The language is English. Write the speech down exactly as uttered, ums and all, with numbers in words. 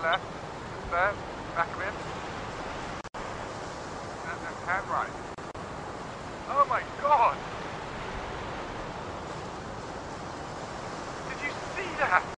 left, there, back of him. And then turn right. Oh my god! Did you see that?